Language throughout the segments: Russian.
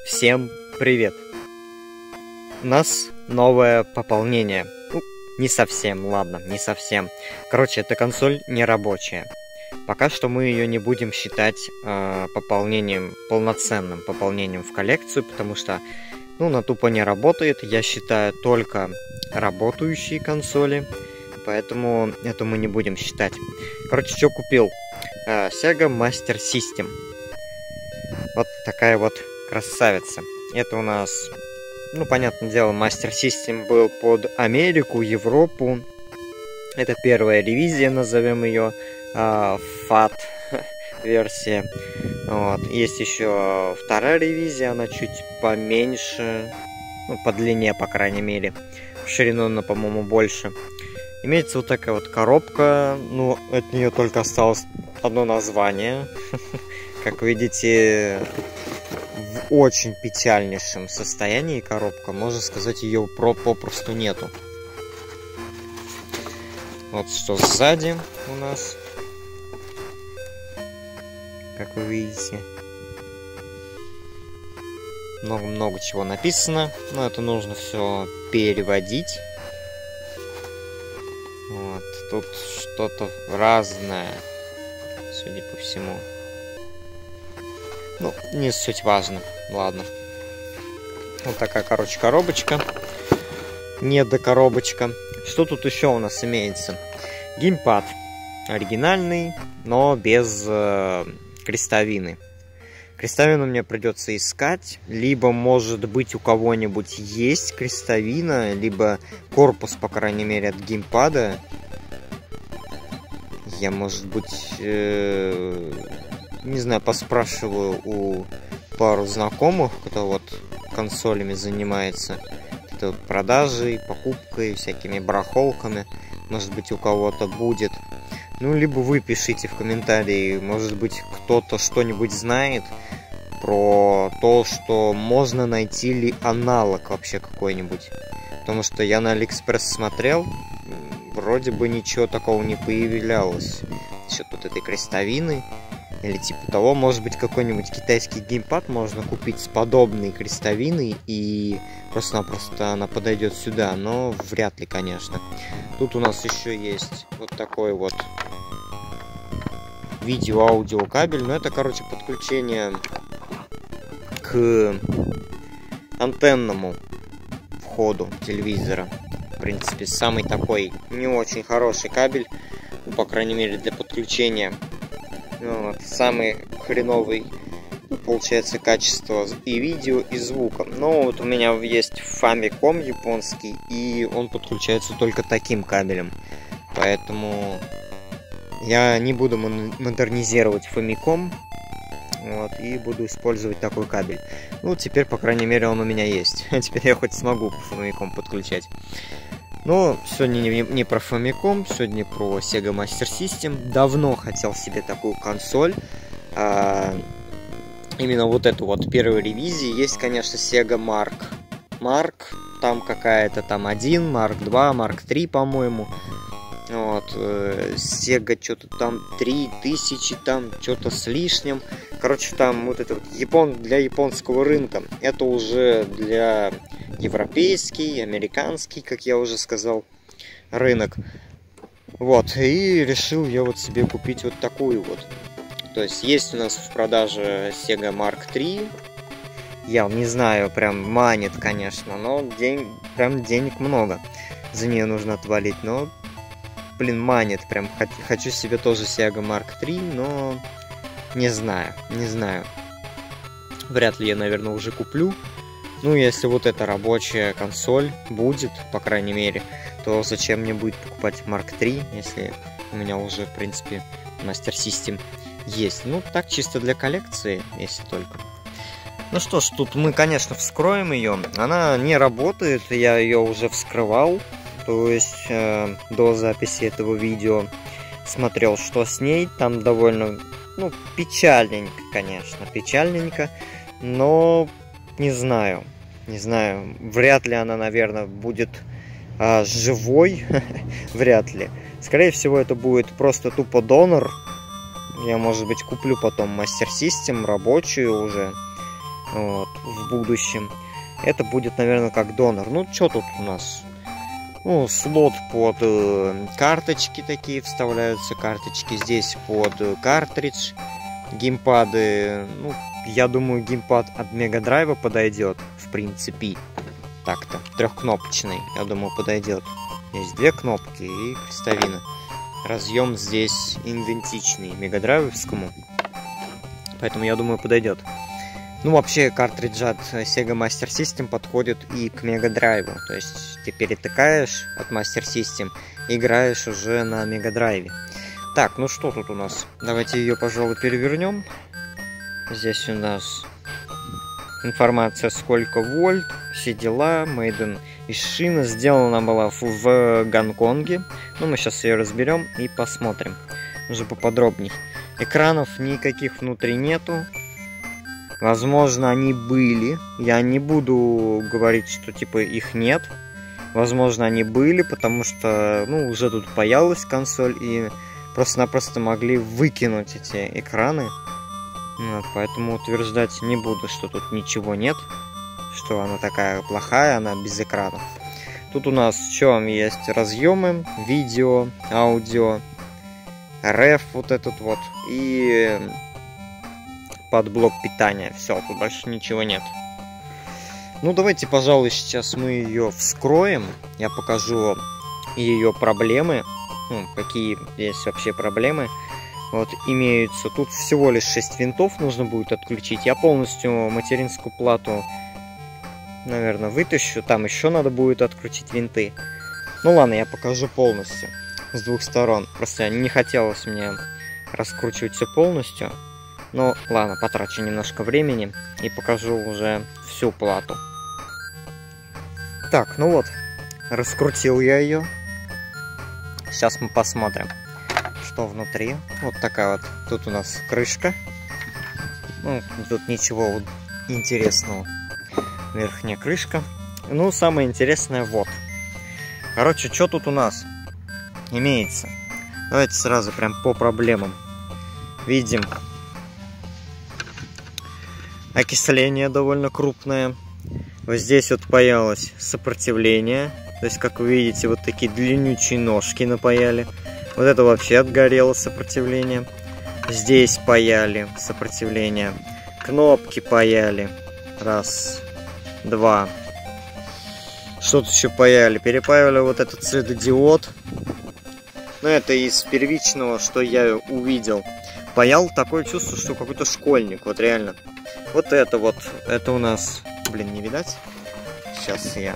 Всем привет! У нас новое пополнение. Ну, не совсем, ладно, не совсем. Короче, эта консоль не рабочая. Пока что мы ее не будем считать пополнением, полноценным пополнением в коллекцию, потому что, ну, она тупо не работает. Я считаю только работающие консоли, поэтому это мы не будем считать. Короче, что купил? Sega Master System. Вот такая вот красавица. Это у нас, ну, понятное дело, Master System был под Америку, Европу. Это первая ревизия, назовем ее, FAT версия. Вот. Есть еще вторая ревизия, она чуть поменьше, ну, по длине, по крайней мере. В ширину она, по-моему, больше. Имеется вот такая вот коробка, ну, от нее только осталось одно название. Как видите, в очень печальнейшем состоянии коробка. Можно сказать, ее попросту нету. Вот что сзади у нас. Как вы видите. Много чего написано. Но это нужно все переводить. Вот. Тут что-то разное, судя по всему. Ну, не суть важно. Ладно. Вот такая, короче, коробочка. Недокоробочка. Что тут еще у нас имеется? Геймпад. Оригинальный, но без крестовины. Крестовину мне придется искать. Либо, может быть, у кого-нибудь есть крестовина, либо корпус, по крайней мере, от геймпада. Я, может быть, не знаю, поспрашиваю у пару знакомых, кто вот консолями занимается. Это вот продажей, покупкой, всякими барахолками. Может быть, у кого-то будет. Ну, либо вы пишите в комментарии, может быть, кто-то что-нибудь знает про то, что можно найти ли аналог вообще какой-нибудь. Потому что я на Алиэкспресс смотрел, вроде бы ничего такого не появлялось. Насчет вот этой крестовины или типа того. Может быть, какой-нибудь китайский геймпад можно купить с подобной крестовиной, и просто-напросто она подойдет сюда, но вряд ли, конечно. Тут у нас еще есть вот такой вот видео-аудио кабель. Но это, короче, подключение к антенному входу телевизора. В принципе, самый такой не очень хороший кабель, ну, по крайней мере, для подключения. Ну, вот, самый хреновый, получается, качество и видео, и звука. Но вот у меня есть Famicom японский, и он подключается только таким кабелем. Поэтому я не буду модернизировать Famicom. Вот, и буду использовать такой кабель. Ну, теперь, по крайней мере, он у меня есть. Теперь я хоть смогу Famicom подключать. Но сегодня не про Famicom, сегодня про Sega Master System. Давно хотел себе такую консоль. Именно вот эту вот первую ревизию. Есть, конечно, Sega Mark. Там какая-то там 1, Mark 2, Mark 3, по-моему. Вот. Sega что-то там 3000, там что-то с лишним. Короче, там вот это вот для японского рынка. Это уже для европейский, американский, как я уже сказал, рынок. Вот. И решил я вот себе купить вот такую вот. То есть у нас в продаже Sega Mark 3. Я не знаю, прям манит, конечно, но прям денег много за нее нужно отвалить. Но, блин, манит. Прям хочу себе тоже Sega Mark 3, но не знаю. Вряд ли я, наверное, уже куплю. Ну, если вот эта рабочая консоль будет, по крайней мере, то зачем мне будет покупать Mark 3, если у меня уже, в принципе, Master System есть. Ну, так чисто для коллекции, если только. Ну что ж, тут мы, конечно, вскроем ее. Она не работает, я ее уже вскрывал. То есть до записи этого видео смотрел, что с ней. Там довольно, ну, печальненько, конечно, печальненько. Но не знаю. Вряд ли она, наверное, будет живой. Вряд ли. Скорее всего, это будет просто тупо донор. Я, может быть, куплю потом Master System, рабочую уже. вот, в будущем. Это будет, наверное, как донор. Ну, что тут у нас? Ну, слот под карточки такие вставляются. Карточки здесь под картридж. Геймпады. Ну, я думаю, геймпад от Мега Драйва подойдет, в принципе. Так-то. Трехкнопочный, я думаю, подойдет. Есть две кнопки и крестовина. Разъем здесь идентичный мегадрайвовскому. Поэтому, я думаю, подойдет. Ну, вообще, картридж от Sega Master System подходит и к Mega Drive. То есть, ты перетыкаешь от Master System, играешь уже на Mega Drive. Так, ну что тут у нас? Давайте ее, пожалуй, перевернем. Здесь у нас информация, сколько вольт, все дела. Made in China. Сделана была в Гонконге. Ну, мы сейчас ее разберем и посмотрим уже поподробнее. Экранов никаких внутри нету. Возможно, они были. Я не буду говорить, что типа их нет. Возможно, они были, потому что, ну, уже тут появилась консоль и просто-напросто могли выкинуть эти экраны. Вот, поэтому утверждать не буду, что тут ничего нет, что она такая плохая, она без экранов. Тут у нас что есть? Разъемы, видео, аудио, RF вот этот вот и под блок питания. Все, тут больше ничего нет. Ну, давайте, пожалуй, сейчас мы ее вскроем. Я покажу ее проблемы. Ну, какие есть вообще проблемы. Вот, имеются. Тут всего лишь 6 винтов нужно будет отключить. Я полностью материнскую плату, наверное, вытащу. Там еще надо будет открутить винты. Ну, ладно, я покажу полностью. С двух сторон. Просто не хотелось мне раскручивать все полностью. Ну, ладно, потрачу немножко времени и покажу уже всю плату. Так, ну вот, раскрутил я ее. Сейчас мы посмотрим, что внутри. Вот такая вот, тут у нас крышка. Ну, тут ничего интересного. Верхняя крышка. Ну, самое интересное вот. Короче, что тут у нас имеется? Давайте сразу прям по проблемам. Видим. Окисление довольно крупное. Вот здесь вот появилось сопротивление. То есть, как вы видите, вот такие длиннючие ножки напаяли. Вот это вообще отгорело сопротивление. Здесь паяли сопротивление. Кнопки паяли. Раз, два. Что тут еще паяли? Перепаяли вот этот светодиод. Ну, это из первичного, что я увидел. Паял, такое чувство, что какой-то школьник. Вот реально. Вот это у нас... Блин, не видать? Сейчас я...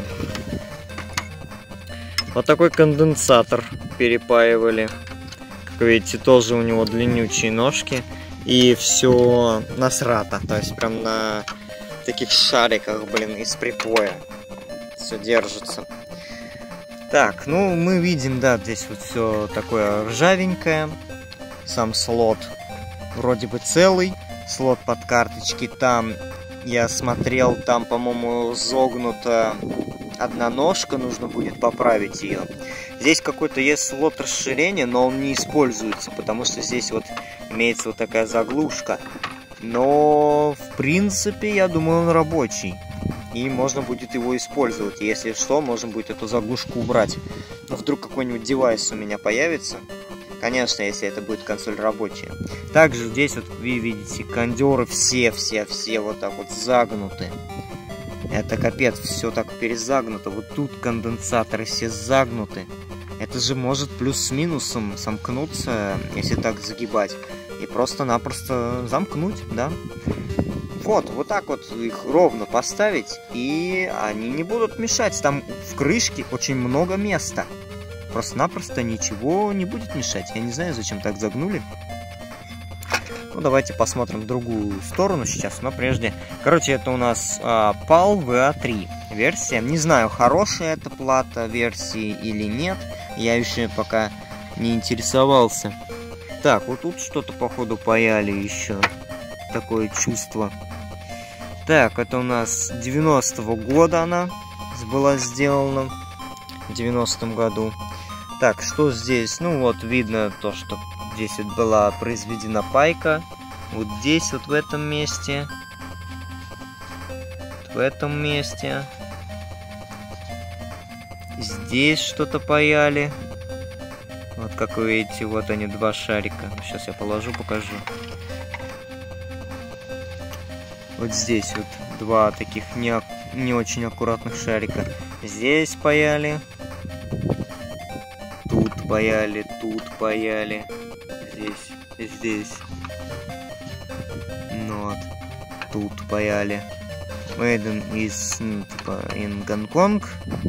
Вот такой конденсатор перепаивали. Как видите, тоже у него длиннючие ножки. И все насрато. То есть прям на таких шариках, блин, из припоя. Все держится. Так, ну мы видим, да, здесь вот все такое ржавенькое. Сам слот вроде бы целый. Слот под карточки. Там, я смотрел, там, по-моему, загнута одна ножка. Нужно будет поправить ее. Здесь какой-то есть слот расширения, но он не используется, потому что здесь вот имеется вот такая заглушка. Но, в принципе, я думаю, он рабочий. И можно будет его использовать. Если что, можно будет эту заглушку убрать. Но вдруг какой-нибудь девайс у меня появится. Конечно, если это будет консоль рабочая. Также здесь вот вы видите, кондеры все вот так вот загнуты. Это капец, все так перезагнуто. Вот тут конденсаторы все загнуты. Это же может плюс с минусом сомкнуться, если так загибать. И просто-напросто замкнуть, да. Вот так вот их ровно поставить, и они не будут мешать. Там в крышке очень много места. Просто-напросто ничего не будет мешать. Я не знаю, зачем так загнули. Ну, давайте посмотрим другую сторону сейчас, но прежде... Короче, это у нас PAL VA3 версия. Не знаю, хорошая эта плата версии или нет. Я еще пока не интересовался. Так, вот тут что-то, походу, паяли еще. Такое чувство. Так, это у нас 90-го года она была сделана. В 90-м году. Так, что здесь? Ну, вот видно то, что здесь вот была произведена пайка. Вот здесь, вот в этом месте. в этом месте. Здесь что-то паяли. Вот как вы видите, вот они, два шарика. Сейчас я положу, покажу. Вот здесь вот два таких не очень аккуратных шарика. Здесь паяли. Тут паяли, тут паяли. Здесь. Ну вот. Тут паяли. Made in Гонконг.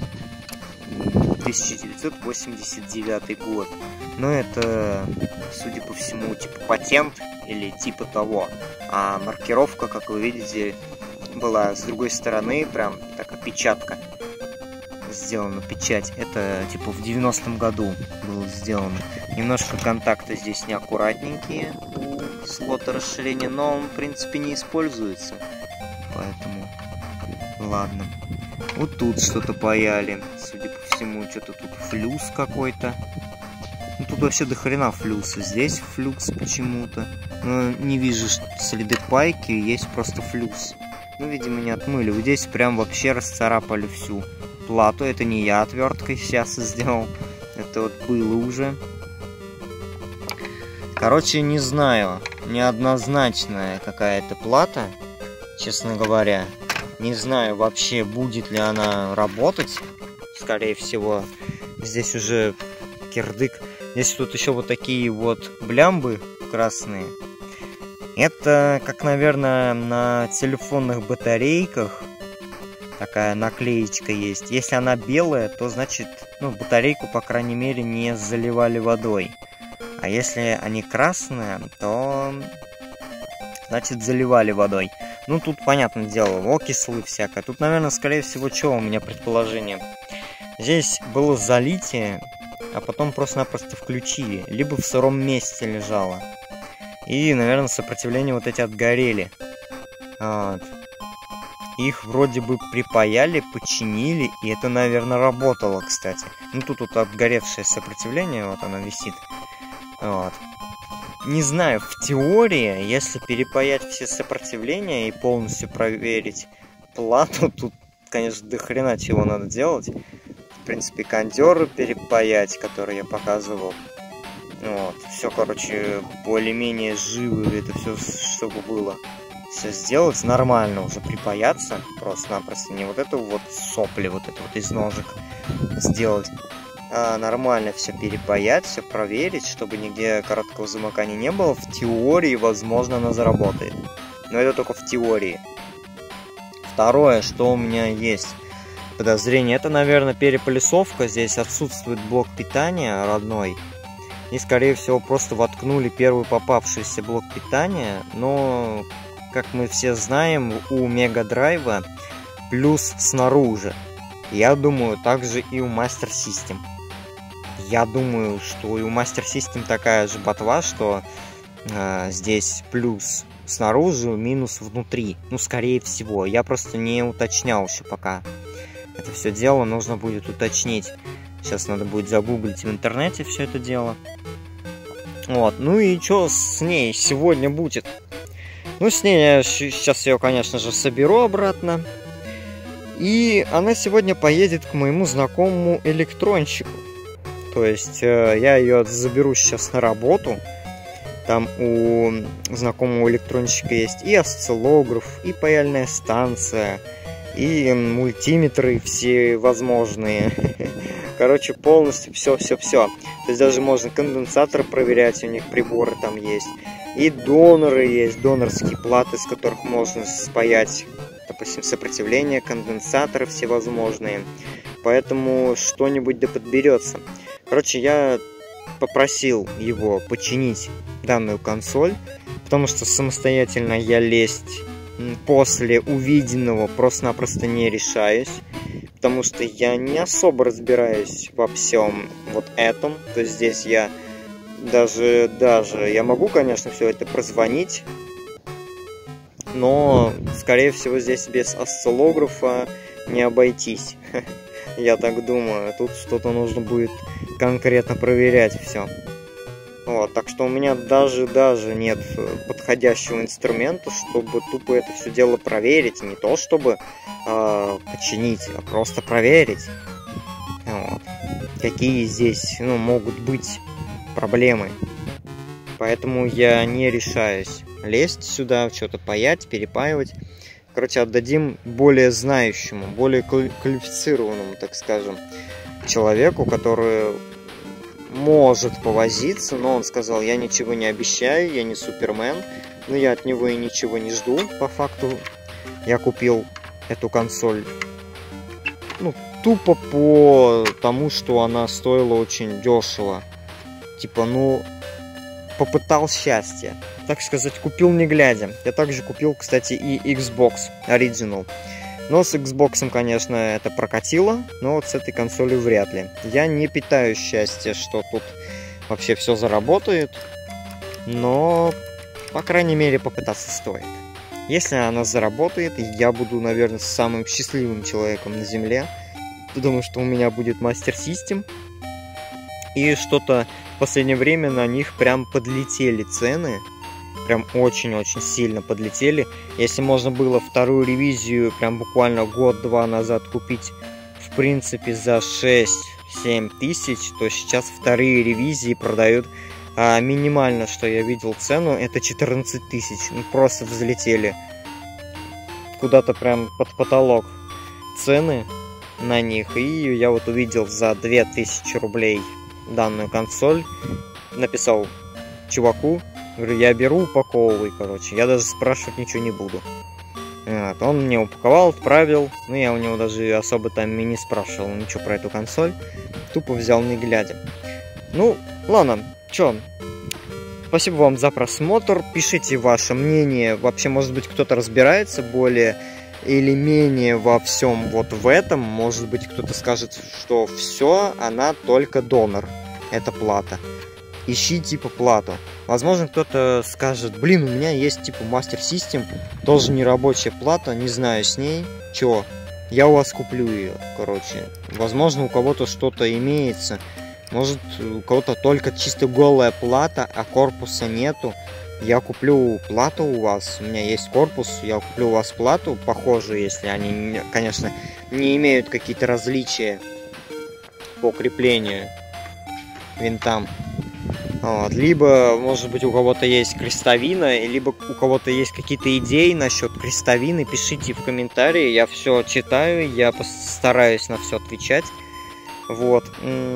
1989 год. Но это, судя по всему, типа патент или типа того. А маркировка, как вы видите, была с другой стороны, прям такая печатка. Сделана печать. Это типа в 90-м году было сделано. Немножко контакты здесь неаккуратненькие у слота расширения, но он, в принципе, не используется. Поэтому, ладно. Вот тут что-то паяли. Судя по всему, что-то тут флюс какой-то. Ну, тут вообще до хрена флюса. Здесь флюс почему-то. Но не вижу следы пайки, есть просто флюс. Ну, видимо, не отмыли. Вот здесь прям вообще расцарапали всю плату. Это не я отверткой сейчас сделал. Это вот было уже. Короче, не знаю. Неоднозначная какая-то плата, честно говоря. Не знаю вообще, будет ли она работать. Скорее всего, здесь уже кирдык. Здесь тут еще вот такие вот блямбы красные. Это, как, наверное, на телефонных батарейках такая наклеечка есть. Если она белая, то значит, ну, батарейку, по крайней мере, не заливали водой. А если они красные, то значит, заливали водой. Ну, тут, понятное дело, окислы всякое. Тут, наверное, скорее всего, что у меня предположение? Здесь было залитие, а потом просто-напросто включили. Либо в сыром месте лежало. И, наверное, сопротивление вот эти отгорели. Вот. Их вроде бы припаяли, починили, и это, наверное, работало, кстати. Ну, тут вот отгоревшее сопротивление, вот оно висит. Вот. Не знаю, в теории, если перепаять все сопротивления и полностью проверить плату, тут, конечно, до хрена чего надо делать. В принципе, кондеры перепаять, которые я показывал. Вот. Все, короче, более-менее живо это все, чтобы было. Все сделать нормально, уже припаяться. Просто-напросто не вот это вот сопли, вот это вот из ножек сделать. Нормально все перепаять, все проверить, чтобы нигде короткого замыкания не было. В теории, возможно, она заработает. Но это только в теории. Второе, что у меня есть подозрение, это, наверное, перепылесовка. Здесь отсутствует блок питания родной. И, скорее всего, просто воткнули первый попавшийся блок питания. Но, как мы все знаем, у Mega Drive плюс снаружи. Я думаю, также и у Master System. Я думаю, что и у Master System такая же ботва, что здесь плюс снаружи, минус внутри. Ну, скорее всего. Я просто не уточнял еще пока. Это все дело нужно будет уточнить. Сейчас надо будет загуглить в интернете все это дело. Вот. Ну и что с ней сегодня будет? Ну, с ней я сейчас ее, конечно же, соберу обратно. И она сегодня поедет к моему знакомому электронщику. То есть я ее заберу сейчас на работу. Там у знакомого электронщика есть и осциллограф, и паяльная станция, и мультиметры все возможные. Короче, полностью все. То есть даже можно конденсаторы проверять, у них приборы там есть. И доноры есть, донорские платы, с которых можно спаять, допустим, сопротивление, конденсаторы всевозможные. Поэтому что-нибудь да подберется. Короче, я попросил его починить данную консоль, потому что самостоятельно я лезть после увиденного просто-напросто не решаюсь, потому что я не особо разбираюсь во всем вот этом. То есть здесь я даже я могу, конечно, все это прозвонить, но, скорее всего, здесь без осциллографа не обойтись. Я так думаю. Тут что-то нужно будет конкретно проверять все. Вот, так что у меня даже нет подходящего инструмента, чтобы тупо это все дело проверить. Не то чтобы починить, а просто проверить. Вот. Какие здесь могут быть проблемы. Поэтому я не решаюсь лезть сюда, что-то паять, перепаивать. Короче, отдадим более знающему, более квалифицированному, так скажем, человеку, который может повозиться, но он сказал: я ничего не обещаю, я не Супермен, но я от него и ничего не жду. По факту я купил эту консоль тупо по тому, что она стоила очень дешево. Типа, попытал счастье. Так сказать, купил не глядя. Я также купил, кстати, и Xbox Original. Но с Xbox, конечно, это прокатило, но вот с этой консолью вряд ли. Я не питаю счастья, что тут вообще все заработает, но, по крайней мере, попытаться стоит. Если она заработает, я буду, наверное, самым счастливым человеком на Земле, потому что у меня будет Master System, и что-то в последнее время на них прям подлетели цены. Прям очень-очень сильно подлетели. Если можно было вторую ревизию прям буквально год-два назад купить, в принципе, за 6-7 тысяч, то сейчас вторые ревизии продают минимально, что я видел цену, это 14 тысяч. Просто взлетели куда-то прям под потолок цены на них. И я вот увидел за 2000 рублей данную консоль. Написал чуваку, говорю: я беру, упаковывай, короче. Я даже спрашивать ничего не буду. Вот. Он мне упаковал, отправил. Но я у него даже особо там и не спрашивал ничего про эту консоль. Тупо взял не глядя. Ну, ладно, чё. Спасибо вам за просмотр. Пишите ваше мнение. Вообще, может быть, кто-то разбирается более или менее во всем вот в этом. Может быть, кто-то скажет, что все, она только донор. Это плата. Ищи типа плату. Возможно, кто-то скажет: блин, у меня есть типа Master System, тоже не рабочая плата, не знаю с ней. Чё? Я у вас куплю ее, короче. Возможно, у кого-то что-то имеется. Может, у кого-то только чисто голая плата, а корпуса нету. Я куплю плату у вас. У меня есть корпус, я куплю у вас плату, похожую, если они, конечно, не имеют какие-то различия по креплению винтам. Вот. Либо, может быть, у кого-то есть крестовина, либо у кого-то есть какие-то идеи насчет крестовины, пишите в комментарии, я все читаю, я постараюсь на все отвечать. Вот.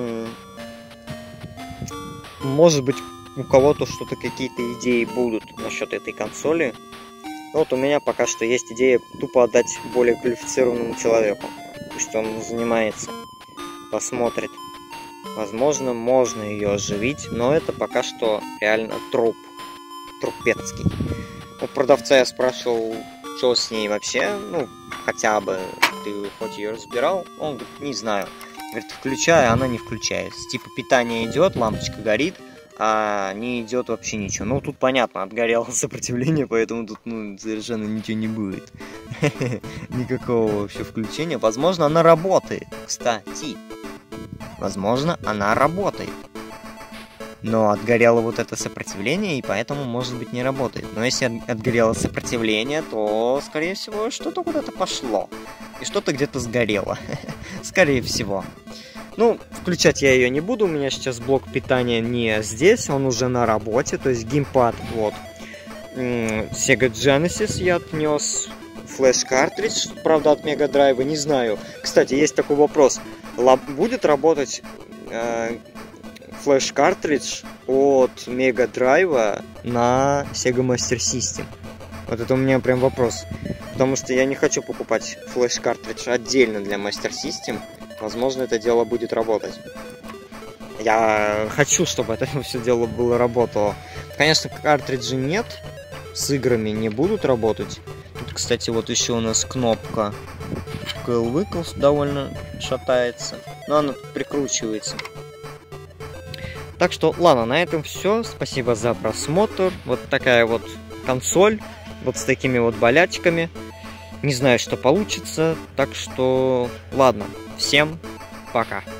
Может быть, у кого-то что-то, какие-то идеи будут насчет этой консоли. Вот у меня пока что есть идея тупо отдать более квалифицированному человеку. Пусть он занимается, посмотрит. Возможно, можно ее оживить, но это пока что реально труп. Трупецкий. У продавца я спрашивал, что с ней вообще, хотя бы ты хоть ее разбирал. Он говорит: не знаю. Говорит: включай, а она не включается. Типа питание идет, лампочка горит, а не идет вообще ничего. Тут понятно, отгорело сопротивление, поэтому тут совершенно ничего не будет. Никакого вообще включения. Возможно, она работает, кстати. Возможно, она работает. Но отгорело вот это сопротивление, и поэтому, может быть, не работает. Но если отгорело сопротивление, то, скорее всего, что-то куда-то пошло. И что-то где-то сгорело. Скорее всего. Включать я ее не буду. У меня сейчас блок питания не здесь, он уже на работе. То есть геймпад, вот. Sega Genesis я отнес. Флеш-картридж, правда, от Mega Drive, не знаю. Кстати, есть такой вопрос. Будет работать флеш-картридж от Mega Drive на Sega Master System? Вот это у меня прям вопрос. Потому что я не хочу покупать флеш-картридж отдельно для Master System. Возможно, это дело будет работать. Я хочу, чтобы это все дело было работало. Конечно, картриджей нет. С играми не будут работать. Тут, кстати, вот еще у нас кнопка Coil-Wheel довольно шатается. Но она прикручивается. Так что, ладно, на этом все. Спасибо за просмотр. Вот такая вот консоль. Вот с такими вот болячками. Не знаю, что получится. Так что, ладно. Всем пока.